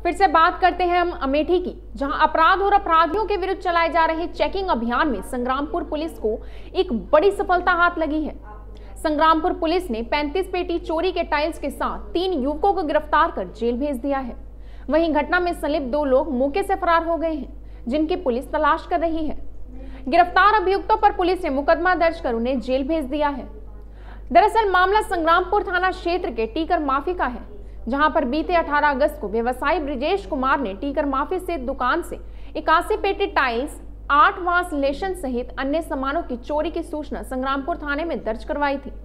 फिर से बात करते हैं हम अमेठी की, जहां अपराध और अपराधियों के विरुद्ध चलाए जा रहे चेकिंग अभियान में संग्रामपुर पुलिस को एक बड़ी सफलता हाथ लगी है। संग्रामपुर पुलिस ने 35 पेटी चोरी के टाइल्स के साथ 3 युवकों को गिरफ्तार कर जेल भेज दिया है। वहीं घटना में संलिप्त 2 लोग मौके से फरार हो गए हैं, जिनकी पुलिस तलाश कर रही है। गिरफ्तार अभियुक्तों पर पुलिस ने मुकदमा दर्ज कर उन्हें जेल भेज दिया है। दरअसल मामला संग्रामपुर थाना क्षेत्र के टीकर माफी का है, जहां पर बीते 18 अगस्त को व्यवसायी ब्रिजेश कुमार ने टीकर माफी से दुकान से 81 पेटी टाइल्स, 8 वांस लेशन सहित अन्य सामानों की चोरी की सूचना संग्रामपुर थाने में दर्ज करवाई थी।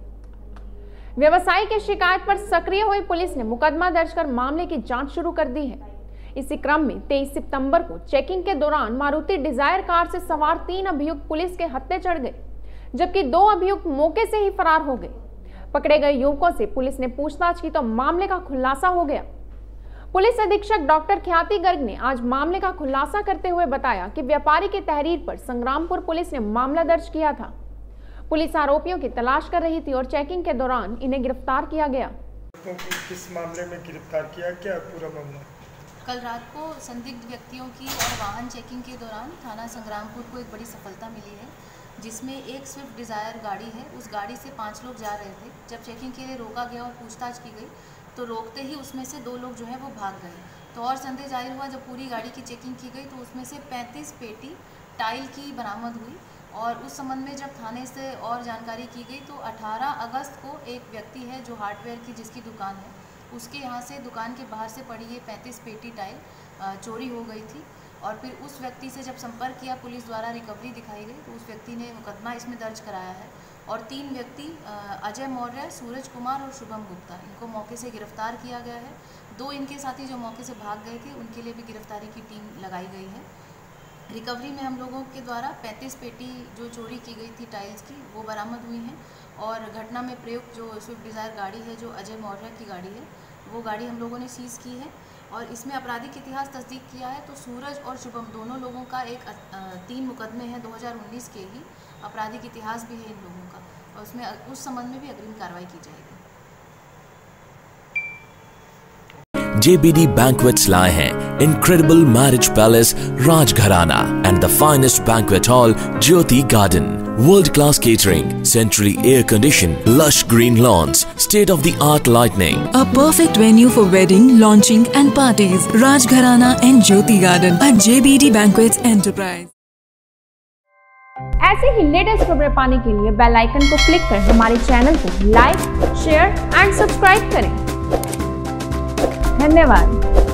व्यवसायी की शिकायत पर सक्रिय हुई पुलिस ने मुकदमा दर्ज कर मामले की जांच शुरू कर दी है। इसी क्रम में 23 सितंबर को चेकिंग के दौरान मारुति डिजायर कार से सवार 3 अभियुक्त पुलिस के हत्थे चढ़ गए, जबकि 2 अभियुक्त मौके से ही फरार हो गए। पकड़े गए युवकों से पुलिस ने पूछताछ की तो मामले का खुलासा हो गया। पुलिस अधीक्षक डॉक्टर ख्याति गर्ग ने आज मामले का खुलासा करते हुए बताया कि व्यापारी की तहरीर पर संग्रामपुर पुलिस ने मामला दर्ज किया था। पुलिस आरोपियों की तलाश कर रही थी और चेकिंग के दौरान इन्हें गिरफ्तार किया गया। तो किस मामले में गिरफ्तार किया, क्या पूरा मामला? कल रात को संदिग्ध व्यक्तियों की और वाहन चेकिंग के दौरान थाना संग्रामपुर को एक बड़ी सफलता मिली है, जिसमें एक स्विफ्ट डिज़ायर गाड़ी है। उस गाड़ी से 5 लोग जा रहे थे। जब चेकिंग के लिए रोका गया और पूछताछ की गई तो रोकते ही उसमें से 2 लोग जो है वो भाग गए। तो और संदेह जाहिर हुआ, जब पूरी गाड़ी की चेकिंग की गई तो उसमें से 35 पेटी टाइल की बरामद हुई। और उस संबंध में जब थाने से और जानकारी की गई तो 18 अगस्त को एक व्यक्ति है जो हार्डवेयर की जिसकी दुकान है, उसके यहाँ से दुकान के बाहर से पड़ी ये 35 पेटी टाइल चोरी हो गई थी। और फिर उस व्यक्ति से जब संपर्क किया पुलिस द्वारा रिकवरी दिखाई गई तो उस व्यक्ति ने मुकदमा इसमें दर्ज कराया है। और 3 व्यक्ति अजय मौर्य, सूरज कुमार और शुभम गुप्ता, इनको मौके से गिरफ्तार किया गया है। 2 इनके साथी जो मौके से भाग गए थे उनके लिए भी गिरफ्तारी की टीम लगाई गई है। रिकवरी में हम लोगों के द्वारा 35 पेटी जो चोरी की गई थी टाइल्स की वो बरामद हुई हैं। और घटना में प्रयुक्त जो स्विफ्ट डिज़ायर गाड़ी है जो अजय मौर्य की गाड़ी है, वो गाड़ी हम लोगों ने सीज़ की है। और इसमें आपराधिक इतिहास तस्दीक किया है तो सूरज और शुभम दोनों लोगों का 3 मुकदमे हैं 2019 के ही, आपराधिक इतिहास भी है इन लोगों का, और उसमें उस संबंध में भी अग्रिम कार्रवाई की जाएगी। JBD Banquets लाए हैं incredible marriage palace Rajgharana and the finest banquet hall Jyoti Garden. World-class catering, centrally air-conditioned, lush green lawns, state-of-the-art lighting. A perfect venue for wedding, launching and parties. Rajgharana and Jyoti Garden at JBD Banquets Enterprise. ऐसे ही latest खबरें पाने के लिए bell icon को click कर हमारे channel को like, share and subscribe करें। धन्यवाद।